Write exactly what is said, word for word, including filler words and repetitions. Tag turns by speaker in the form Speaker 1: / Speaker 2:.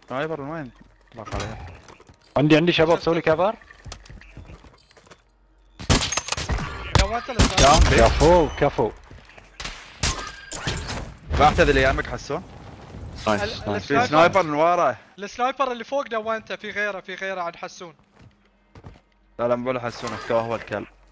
Speaker 1: سنايبر من وين؟ اطلق عليه.
Speaker 2: عندي عندي شباب سوي لي كفر.
Speaker 3: دونت السنايبر.
Speaker 2: كفو كفو.
Speaker 1: بعتذر ايامك حسون.
Speaker 2: نايس نايس.
Speaker 1: في سنايبر من وراه.
Speaker 3: السنايبر اللي فوق دونته، في غيره في غيره عند حسون.
Speaker 1: لا لا، مو حسون، هو الكلب.